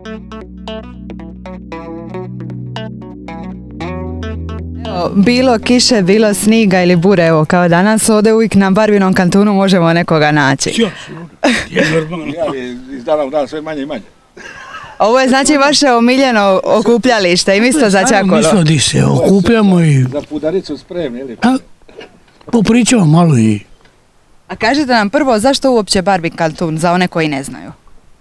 Bilo kiše, bilo sniga ili bure, evo kao danas, ovdje uvijek na Barbinom kantunu možemo nekoga naći. Ja iz dana u dan sve manje i manje. Ovo je znači vaše omiljeno okupljalište i isto za Čakolo. Mislim di se okupljamo i... Za pudaricu spremni, ili? Popričamo malo i... A kažete nam prvo, zašto uopće Barbin kantun, za one koji ne znaju?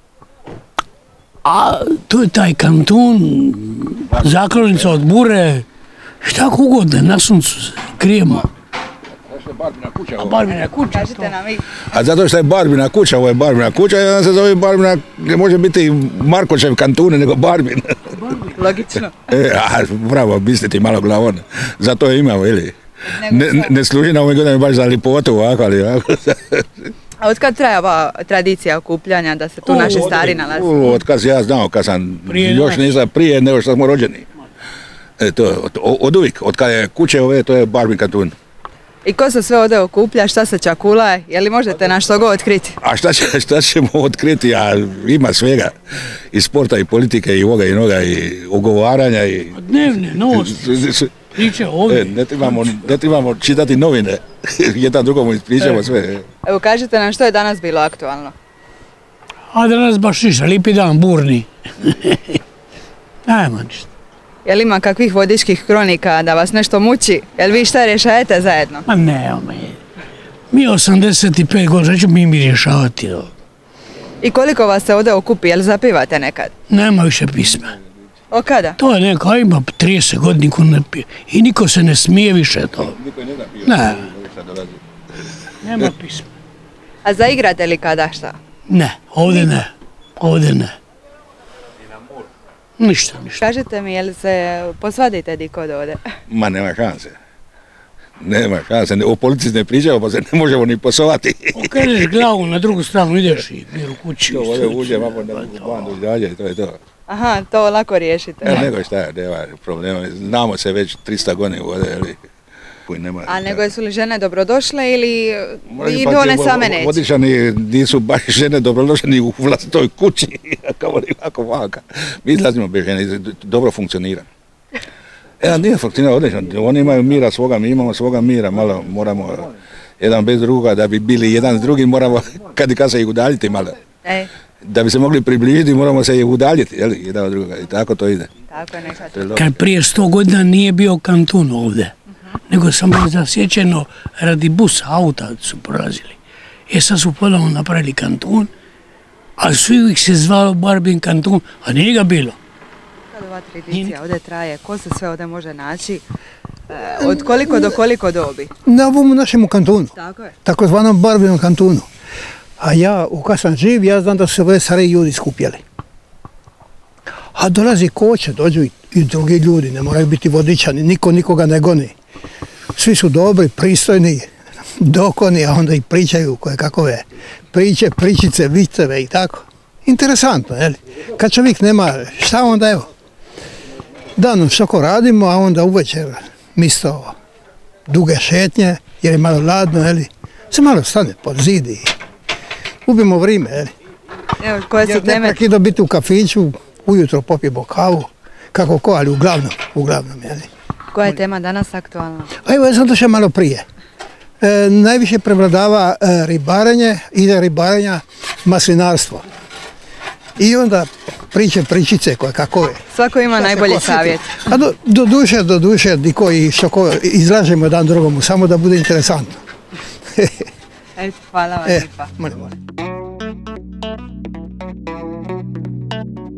A to je taj kantun, zakrožnica od bure, šta ugodno, na suncu se krijemo. Barbina kuća. A Barbina kuća? Kažite nam vi. A zato što je Barbina kuća, ovo je Barbina kuća i onda se zove Barbina, može biti i Markočev kantune nego Barbin. Logično. Bravo, misliti malo glavon. Zato je imao, ili? Ne služi na ovoj godini baš za lipotu ovako, ali ovako. A od kad traje ova tradicija okupljanja da se tu naši stari nalaze? Od kad ja znao, kad sam još nisam prije nego što smo rođeni. Od uvijek, od kad je kuće ove, to je Barbin kantun. I ko se sve ovdje okuplja, šta se čakula, je li možete naš togo otkriti? A šta ćemo otkriti, ima svega. I sporta, i politike, i ovoga, i noga, i ogovaranja. Dnevne, novosti. Priče ovdje. Ne trebamo čitati novine, jedan drugomu ispričamo sve. Evo kažite nam što je danas bilo aktualno. A danas baš ništa, lipi dan, burni. Najma ništa. Je li ima kakvih vodičkih kronika da vas nešto muči? Jel vi šta rješajete zajedno? Ma ne, mi 85 godina, neću mi rješavati. I koliko vas se ovdje okupi, jel zapivate nekad? Nema više pisma. O kada? To je neka, ima 30 godina niko ne pije. I niko se ne smije više to. Ne. Nema pisma. A zaigrate li kada šta? Ne, ovdje ne. Ovdje ne. Ništa. Kažete mi, jel se posvadite dikod ovdje? Ma nema šanse. Nema šanse. O politici ne pričamo pa se ne možemo ni posovati. Okreneš glavu na drugu stranu, ideš i mir u kući. To ovdje uđe, malo na bandu i dalje, to je to. Aha, to lako riješite. Nego šta je, nema problema. Znamo se već 300 godina ovdje, ali... A nego jesu li žene dobrodošle ili one same neće? Vodičani nisu baš žene dobrodošle ni u vlastitoj kući, kao li ovako vaka. Mi izlazimo bez žene, dobro funkcionira. Nije funkcionira odlično, oni imaju mira svoga, mi imamo svoga mira, malo moramo jedan bez druga, da bi bili jedan s drugim moramo kad se ih udaljiti malo. Da bi se mogli približiti moramo se ih udaljiti, jedan od druga i tako to ide. Tako je nekad. Kad prije 100 godina nije bio kantun ovdje. Nego samo je zasjećeno radi busa, auta su prolazili. Sad su ponovno napravili kantun, a svi uvijek se zvalo Barbin kantun, a nije ga bilo. Kad ova tradicija ovdje traje, ko se sve ovdje može naći, od koliko do koliko dobi? Na ovom našemu kantunu, takozvanom Barbinom kantunu. A ja, kad sam živ, ja znam da su se ovdje stariji ljudi skupljali. A dolazi koće, dođu i drugi ljudi, ne moraju biti vodičani, niko nikoga ne goni. Svi su dobri, pristojni, dokoni, a onda i pričaju koje kakove priče, pričice, viceve i tako. Interesantno, jel? Kad čovjek nema, šta onda evo? Danom što radimo, a onda uvečer misto duge šetnje, jer je malo ladno, jel? Se malo stane pod zid i ubimo vrijeme, jel? Evo, koje su teme? Ne prekido biti u kafiću, ujutro popijemo kavu, kako ko, ali uglavnom, jel? Koja je tema danas aktualna? Evo, ja sam došao malo prije. Najviše prevladava ribarenje, ide ribarenja maslinarstvo. I onda pričice koje kakove. Svako ima najbolji savjet. A do duše, koji što izlažemo jedan drugomu, samo da bude interesantno. Hvala vam lijepa. Molim.